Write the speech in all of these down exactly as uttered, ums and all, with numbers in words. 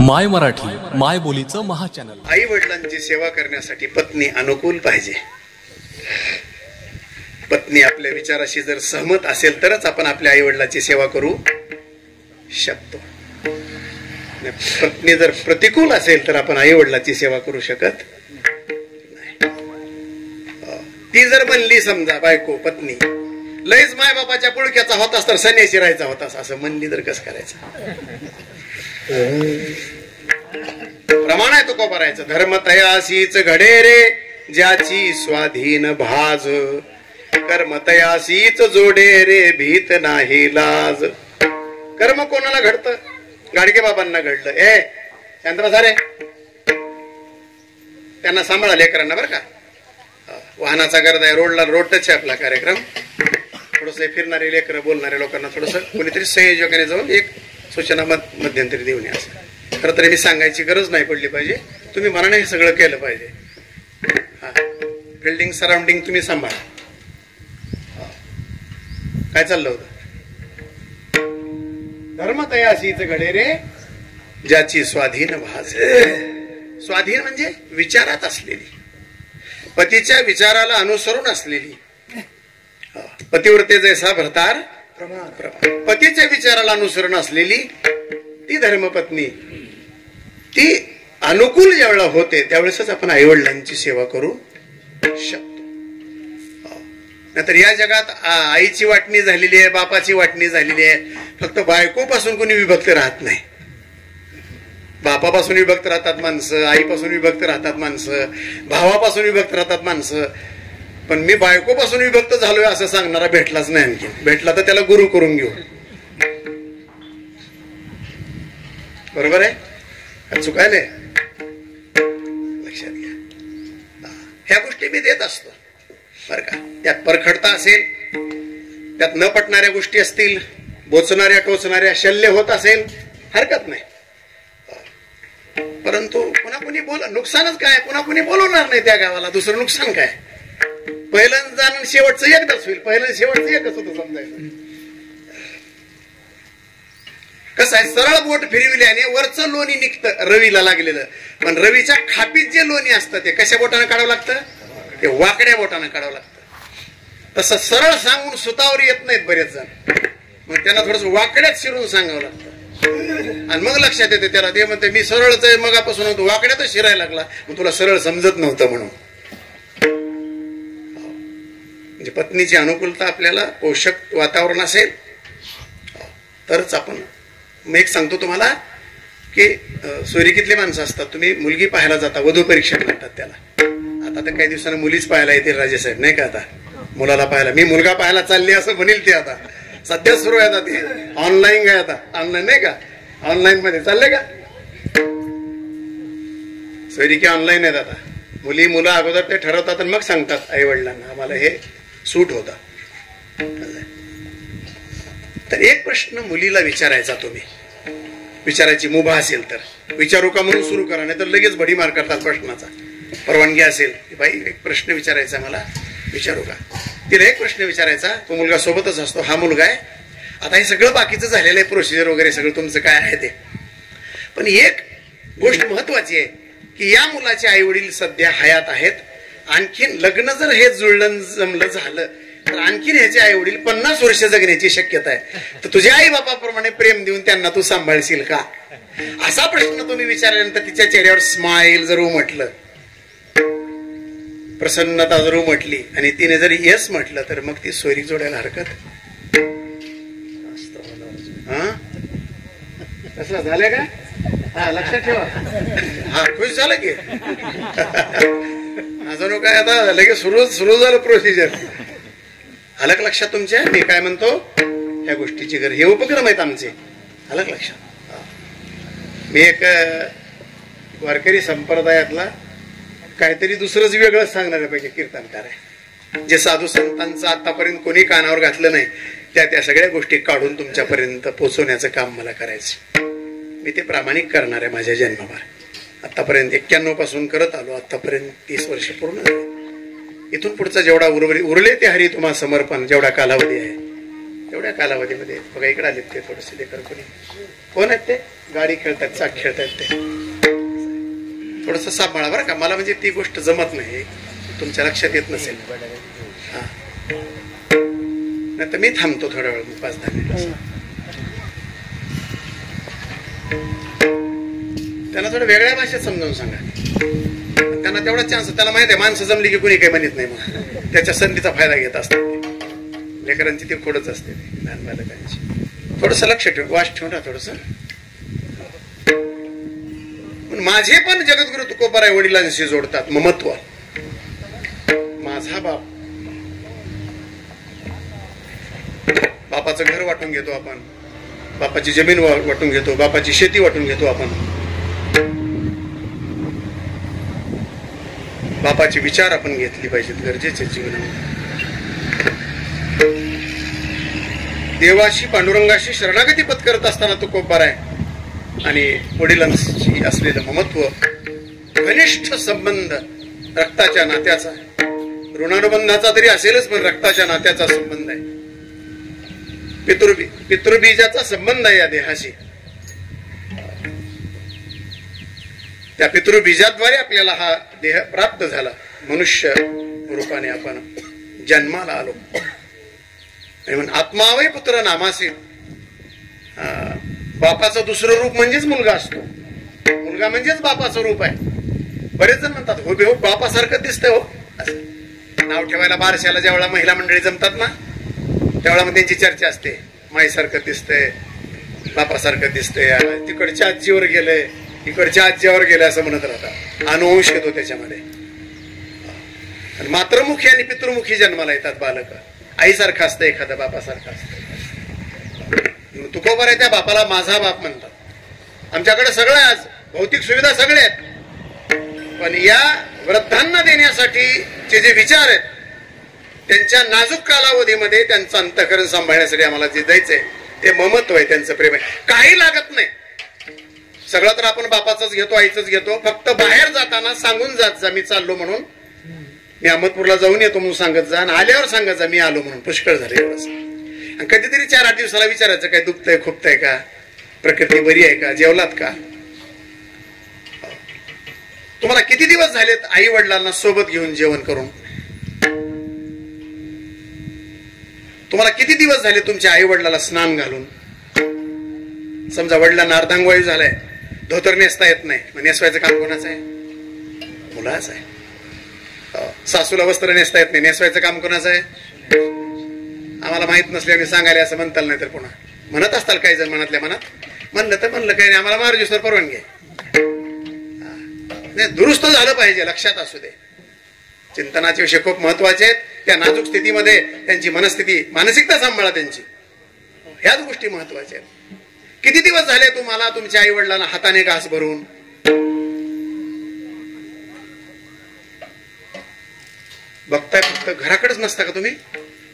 माय मराठी माय बोलीचं महाचॅनल. आई वडिलांची सेवा करण्यासाठी पत्नी अनुकूल पाहिजे. पत्नी आपल्या विचाराशी जर सहमत असेल तरच आपण आपल्या आई वडिलांची सेवा करू शकतो. पत्नी जर प्रतिकूल असेल तर आपण आई वडिलांची सेवा करू शकत नाही. ती जर म्हणली समजा बायको पत्नी लयच माय बापाच्या पुळक्याचा होतास तर संन्यासी राहायचा होतास असं म्हणली तर कसं करायचं. प्रमाण आहे तो को करायचं. धर्म तयासीच घडे रे ज्याची स्वाधीन भाज, कर्म तयासीच जोडे रे भीत नाही लाज. कर्म कोणाला घडतं? गाडगे बाबांना घडलं. ए चंद्र सारे त्यांना सांभाळा लेकरांना बरं का. वाहनाचा गर्द आहे, रोडला रोड टच आहे आपला कार्यक्रम. थोडस फिरणारे लेकर बोलणारे लोकांना थोडस कोणीतरी संयोजकाने जाऊन एक सूचना मध्यंतरी देऊन या. खरं तरी मी सांगायची गरज नाही पडली पाहिजे. तुम्ही मनाने हे सगळं केलं पाहिजे. बिल्डिंग सराउंडिंग तुम्ही सांभाळा. काय चाललं होतं? धर्म तयासीच घडे रे ज्याची स्वाधीन भाज. स्वाधीन म्हणजे विचारात असलेली, पतीच्या विचाराला अनुसरून असलेली. पतिव्रते जैसा भरतार पतीच्या विचाराला अनुसरण असलेली ती धर्मपत्नी. ती अनुकूल ज्यावेळेला होते त्यावेळेसच आपण आई वडिलांची सेवा करू शकतो. नाहीतर या जगात आईची वाटणी झालेली आहे, बापाची वाटणी झालेली आहे. फक्त बायकोपासून कोणी विभक्त राहत नाही. बापापासून विभक्त राहतात माणसं, आईपासून विभक्त राहतात माणसं, भावापासून विभक्त राहतात माणसं. पण मी बायकोपासून विभक्त झालोय असं सांगणारा भेटलाच नाही. आणखी भेटला तर त्याला गुरु करून घेऊ. बरोबर आहे? चुकायले लक्षात घ्या. ह्या गोष्टी मी देत असतो बरं का. त्यात परखडता असेल, त्यात न पटणाऱ्या गोष्टी असतील, बोचणाऱ्या टोचणाऱ्या शल्य होत असेल, हरकत नाही. परंतु पुन्हा कुणी बोल नुकसानच काय, पुन्हा कुणी बोलवणार नाही त्या गावाला. दुसरं नुकसान काय? पहिलं जाणून शेवटचं एकदाच होईल. पहिलं शेवटचं एकच होतं समजायचं. कसं आहे, सरळ बोट फिरविल्याने वरचं लोणी निघतं रवीला लागलेलं. पण रवीच्या खापीत जे लोणी असतं ते कशा बोटाने काढावं लागतं? ते वाकड्या बोटाने काढावं लागतं. तसं सरळ सांगून सुतावर येत नाहीत बरेच जण. मग त्यांना थोडस वाकड्यात शिरून सांगावं लागतं. आणि मग लक्षात येते त्याला. ते म्हणते मी सरळच आहे मगापासून होतो, वाकड्यातच शिरायला लागला. मग तुला सरळ समजत नव्हतं म्हणून. म्हणजे पत्नीची अनुकूलता आपल्याला पोषक वातावरण असेल तरच आपण. मी एक सांगतो तुम्हाला की सोयरिकीतली माणसं असतात. तुम्ही मुलगी पाहायला जाता, वधू परीक्षण म्हणतात त्याला. आता तर काही दिवसांनी मुलीच पाहायला येतील राजेसाहेब नाही का. आता मुलाला पाहायला मी मुलगा पाहायला चालली असं म्हणेल ते. आता सध्या सुरू आहे. आता ते ऑनलाईन काय, आता ऑनलाईन नाही का, ऑनलाईन मध्ये चालले का सोयरिकी ऑनलाईन आहेत. आता मुली मुलं अगोदर ते ठरवतात आणि मग सांगतात आई वडिलांना आम्हाला हे सूट होता. तर एक प्रश्न मुलीला विचारायचा, तुम्ही विचारायची मुभा असेल तर विचारू का म्हणून सुरू करा, नाही तर लगेच भडी मार करतात प्रश्नाचा. परवानगी असेल की बाई एक प्रश्न विचारायचा मला, विचारू का? तिला एक प्रश्न विचारायचा. तो मुलगा सोबतच असतो. हा मुलगा आहे. आता हे सगळं बाकीचं झालेलं आहे, प्रोसिजर वगैरे सगळं तुमचं काय आहे ते. पण एक गोष्ट महत्वाची आहे की या मुलाचे आई वडील सध्या हयात आहेत. आणखीन लग्न जर हे जुळलं जमलं झालं तर आणखीन ह्याचे आई वडील पन्नास वर्ष जगण्याची शक्यता आहे. तर तुझ्या आई बापाप्रमाणे प्रेम देऊन त्यांना तू सांभाळशील का? असा प्रश्न तुम्ही विचारल्यानंतर तिच्या चेहऱ्यावर स्माईल जर उमटलं, प्रसन्नता जर उमटली आणि तिने जर येस म्हटलं तर मग ती सोयरीक जोडायला हरकत. हा कसं झालं का? हा लक्षात ठेवा. हा खुश झालं की अजून काय आता लगेच सुरू सुरू झालं प्रोसिजर. आलं का लक्षात तुमच्या? मी काय म्हणतो ह्या गोष्टीची गरज. हे उपक्रम आहेत आमचे. आलं का लक्षात? मी एक वारकरी संप्रदायातला काहीतरी दुसरंच वेगळं सांगण्यापैकी कीर्तनकार आहे. जे साधू संतांचं आतापर्यंत कोणी कानावर घातलं नाही त्या त्या सगळ्या गोष्टी काढून तुमच्यापर्यंत पोहोचवण्याचं काम मला करायचं. मी ते प्रामाणिक करणार आहे माझ्या जन्मभर. आतापर्यंत एक्क्याण्णव पासून करत आलो. आतापर्यंत तीस वर्ष पूर्ण झाले. इथून पुढचा जेवढा उर्वरित उरले ते हरी तुम्हा समर्पण जेवढा कालावधी आहे तेवढ्या कालावधीमध्ये बघा इकडे आलेत ते थोडेसे लेकर कोणी कोण आहेत ते गाडी खेळतात चाक खेळतात ते थोडस सांभाळा बरं का मला म्हणजे ती गोष्ट जमत नाही तुमच्या लक्षात येत नसेल हा नाही तर मी थांबतो थोड्या वेळ पाच दहा मिनिट त्यांना थोडं वेगळ्या भाषेत समजावून सांगा त्यांना तेवढा चान्स त्याला माहिती आहे माणसं जमली की कुणी काही म्हणत नाही मग त्याच्या संधीचा फायदा घेत असतात लेकरांची ती खोडच असते लहान बालकांची थोडस लक्ष ठेव वास ठेवून राहा थोडस माझे पण जगद्गुरु तुकोबाराय वडिलांशी जोडतात ममत्व माझा बाप बापाचं घर वाटून घेतो आपण बापाची जमीन वाटून घेतो बापाची शेती वाटून घेतो आपण बापाचे विचार आपण घेतली पाहिजेत गरजेचे जीवनामध्ये देवाशी पांडुरंगाशी शरणागती पत्करत असताना तुकोबाराय आणि वडिलांशी असलेलं ममत्व घनिष्ठ संबंध रक्ताच्या नात्याचा ऋणानुबंधाचा तरी असेलच पण रक्ताच्या नात्याचा संबंध आहे पितृबी पितृबीजाचा संबंध आहे या देहाशी त्या पितृबीजाद्वारे आपल्याला हा देह प्राप्त झाला मनुष्य रूपाने आपण जन्माला आलो म्हणून आत्मावय पुत्र नामासे बापाचं दुसरं रूप म्हणजेच मुलगा असतो मुलगा म्हणजेच बापाचं रूप आहे बरेच जण म्हणतात हो बे हो बापासारखं दिसतंय हो नाव ठेवायला बारशाला ज्या वेळा महिला मंडळी जमतात ना त्यावेळा मग त्यांची चर्चा असते माईसारखं दिसतंय बापासारखं दिसतंय तिकडच्या आजीवर गेलंय इकडच्या आजीवर गेलंय असं म्हणत राहतात अनुवंश येतो त्याच्यामध्ये आणि मातृमुखी आणि पितृमुखी जन्माला येतात बालक आईसारखं असतं एखादं बापासारखं असतं तुकोबाराय त्या बापाला माझा बाप म्हणतात आमच्याकडे सगळं आज भौतिक सुविधा सगळ्या आहेत पण या वृद्धांना देण्यासाठी जे जे विचार आहेत त्यांच्या नाजूक कालावधीमध्ये त्यांचं अंतःकरण सांभाळण्यासाठी आम्हाला जे द्यायचंय ते ममत्व आहे त्यांचं प्रेम आहे काही लागत नाही सगळं तर आपण बापाचंच घेतो आईचंच घेतो फक्त बाहेर जाताना सांगून जात जा मी चाललो म्हणून मी अहमदपूरला जाऊन येतो म्हणून सांगत जा आणि आल्यावर सांगत जा मी आलो म्हणून पुष्कळ झालं एवढंच आणि कधीतरी चार आठ दिवसाला विचारायचं काय दुखतंय खुपतंय का प्रकृती बरी आहे का जेवलात का तुम्हाला किती दिवस झालेत आई वडिलांना सोबत घेऊन जेवण करून तुम्हाला किती दिवस झाले तुमच्या आई वडिलाला स्नान घालून समजा वडिलांना अर्धांगवायू झालाय धोतर नेसता येत नाही मग नेसवायचं काम कोणाचं आहे मुलाचं आहे सासूला वस्त्र नेसता येत नाही नेसवायचं काम कोणाचं आहे आम्हाला माहित नसल्याने सांगायला असं म्हणताल नाही तर पुन्हा म्हणत असताल काही जण मनातल्या मनात म्हणलं तर म्हणलं काही नाही आम्हाला मार्गदर्शनावर परवानगी आहे दुरुस्त झालं पाहिजे लक्षात असू दे चिंतनाचे विषय खूप महत्वाचे आहेत त्या नाजूक स्थितीमध्ये त्यांची मनस्थिती मानसिकता सांभाळा त्यांची ह्याच गोष्टी महत्वाच्या आहेत किती दिवस झाले तुम्हाला तुमच्या आई वडिलांना हाताने घास भरून बघताय फक्त घराकडेच नसता का तुम्ही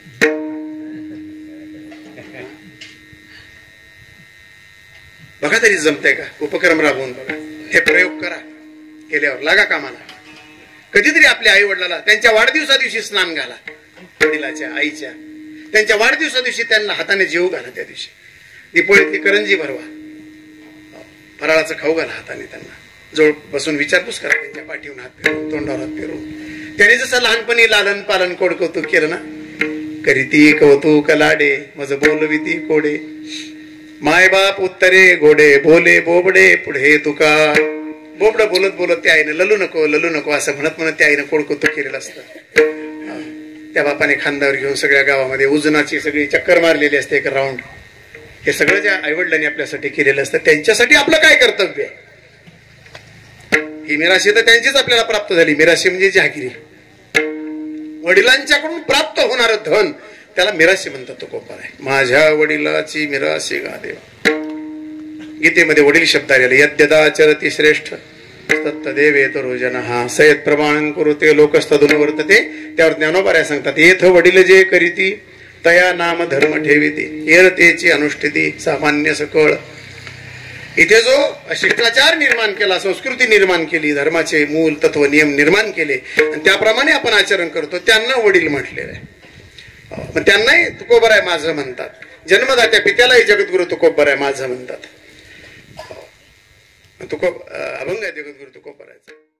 बघा तरी जमतंय का उपक्रम राबवून बघा हे प्रयोग करा केल्यावर लागा कामाला कधीतरी आपल्या आई वडिलाला त्यांच्या वाढदिवसा दिवशी स्नान घाला वडिलाच्या आईच्या त्यांच्या वाढदिवसा दिवशी त्यांना हाताने जेवू घाला त्या दिवशी दीपोळीतली करंजी भरवा फराळाचं खाऊ घाला हाताने त्यांना जवळ बसून विचारपूस करा त्यांच्या पाठीवरून हात फिरून तोंडावर हात फिरून त्याने जसं लहानपणी लालन पालन कोड कौतुक केलं ना करीती कौतुक लाडे मज बोलविती कोडे माय बाप उत्तरे घोडे बोले बोबडे पुढे तुका बोबड बोलत बोलत त्या आईनं ललू नको ललू नको असं म्हणत म्हणत त्या आईनं कोड कौतुक केलेलं असतं त्या बापाने खांद्यावर घेऊन सगळ्या गावामध्ये उजनाची सगळी चक्कर मारलेली असते एक राऊंड हे सगळं ज्या आईवडिलांनी आपल्यासाठी केलेलं असतं त्यांच्यासाठी आपलं काय कर्तव्य आहे ही मिराशी तर त्यांचीच आपल्याला प्राप्त झाली मिराशी म्हणजे जहागिरी वडिलांच्याकडून प्राप्त होणार धन त्याला मिराशी म्हणतात तुकोबाराय माझ्या वडिलाची मिराशी गा देवा गीतेमध्ये वडील शब्द आलेले यद्यदाचरती श्रेष्ठ तत्तदेवे तरोजन हा सयत प्रमाण कुरुते लोकस्तदुन वर्तते त्यावर ज्ञानोबाराय सांगतात येथ वडील जे करीती तया नाम धर्म ठेविते येरतेची अनुष्ठिती सामान्य सकळ इथे जो शिष्टाचार निर्माण केला संस्कृती निर्माण केली धर्माचे मूल तत्व नियम निर्माण केले आणि त्याप्रमाणे आपण आचरण करतो त्यांना वडील म्हटलेलं आहे मग त्यांनाही तुकोबाराय माझं म्हणतात जन्मदात्या पित्यालाही जगद्गुरु तुकोबर आहे माझं म्हणतात. तुको अभंग आहे जगद्गुरु तुकोबरायचा.